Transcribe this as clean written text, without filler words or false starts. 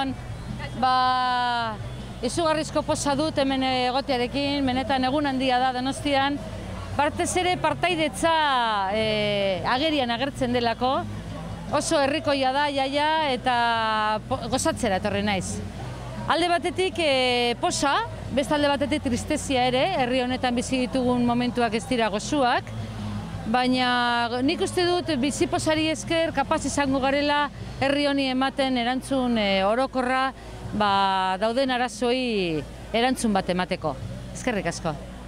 orduan, izugarrizko poza dut hemen egotearekin, benetan egun handia da Donostian, batez ere partaidetza agerian agertzen delako, oso herrikoia da, jaia, eta gozatzera etorri naiz. Alde batetik poza, beste alde batetik tristezia ere, herri honetan bizi ditugun momentuak ez dira gozuak, baina nik uste dut bizi pozari esker kapaz izango garela herri honi ematen erantzun orokorra dauden arazoi erantzun bat emateko. Eskerrik asko.